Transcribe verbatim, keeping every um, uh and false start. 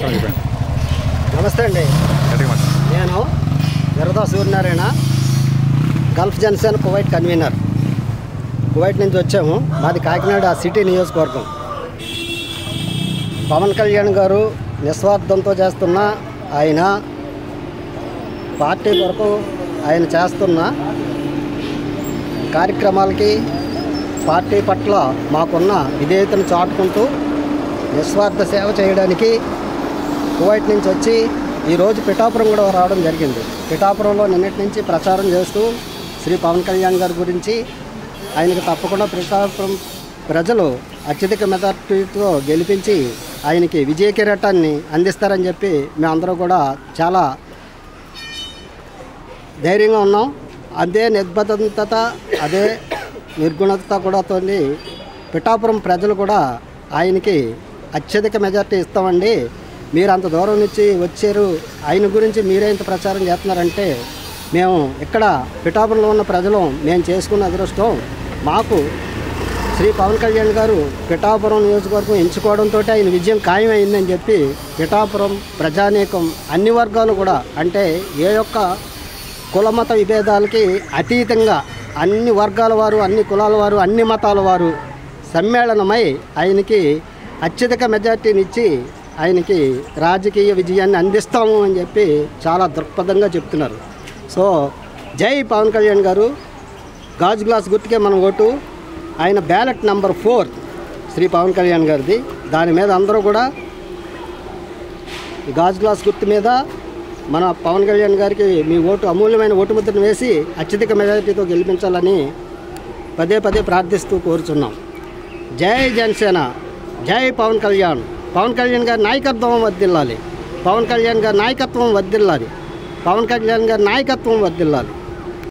నమస్కారం చెప్పండి. నమస్తే అండి. నేను Virada Suryanarayana, Gulf Janasena Kuwait convener. Kuwait నుంచి వచ్చాము. మాది కాకినాడ సిటీ నియోజకవర్గం. పవన్ కళ్యాణ్ గారు నిస్వార్థంతో చేస్తున్న ఆయన పార్టీ కొరకు ఆయన చేస్తున్న కార్యక్రమాలకి పార్టీ పట్ల మాకున్న విధేయతను చాటుకుంటూ నిస్వార్థ సేవ చేయడానికి కువైట్ నుంచి వచ్చి ఈరోజు పిఠాపురం కూడా రావడం జరిగింది. పిఠాపురంలో నిన్నటి నుంచి ప్రచారం చేస్తూ శ్రీ పవన్ కళ్యాణ్ గారి గురించి ఆయనకు తప్పకుండా పిఠాపురం ప్రజలు అత్యధిక మెజార్టీతో గెలిపించి ఆయనకి విజయ కిరీటాన్ని అందిస్తారని చెప్పి మేమందరూ కూడా చాలా ధైర్యంగా ఉన్నాం. అదే నిర్బద్ధత, అదే నిర్గుణత కూడా తోని పిఠాపురం ప్రజలు కూడా ఆయనకి అత్యధిక మెజార్టీ ఇస్తామండి, మీరు అంత దూరం నుంచి వచ్చారు, ఆయన గురించి మీరే ఇంత ప్రచారం చేస్తున్నారంటే మేము ఇక్కడ పిఠాపురంలో ఉన్న ప్రజలు మేము చేసుకున్న అదృష్టం. మాకు శ్రీ పవన్ కళ్యాణ్ గారు పిఠాపురం నియోజకవర్గం ఎంచుకోవడంతో ఆయన విజయం ఖాయమైందని చెప్పి పిఠాపురం ప్రజానీకం అన్ని వర్గాలు కూడా, అంటే ఏ యొక్క కులమత విభేదాలకి అతీతంగా అన్ని వర్గాల వారు, అన్ని కులాల వారు, అన్ని మతాల వారు సమ్మేళనమై ఆయనకి అత్యధిక మెజార్టీని ఇచ్చి ఆయనకి రాజకీయ విజయాన్ని అందిస్తాము అని చెప్పి చాలా దృక్పథంగా చెప్తున్నారు. సో జై పవన్ కళ్యాణ్ గారు. గాజు గ్లాస్ గుర్తుకే మనం ఓటు. ఆయన ballot number four Sri Pawan Kalyan గారిది. దాని మీద అందరూ కూడా గాజు గ్లాస్ గుర్తు మీద మన పవన్ కళ్యాణ్ గారికి మీ ఓటు అమూల్యమైన ఓటు ముద్రను వేసి అత్యధిక మెజారిటీతో గెలిపించాలని పదే పదే ప్రార్థిస్తూ కోరుచున్నాం. జై జనసేన, జై పవన్ కళ్యాణ్. పవన్ కళ్యాణ్ గారి నాయకత్వం వర్ధిల్లాలి. పవన్ కళ్యాణ్ గారి నాయకత్వం వర్ధిల్లాలి. పవన్ కళ్యాణ్ గారి నాయకత్వం వర్ధిల్లాలి.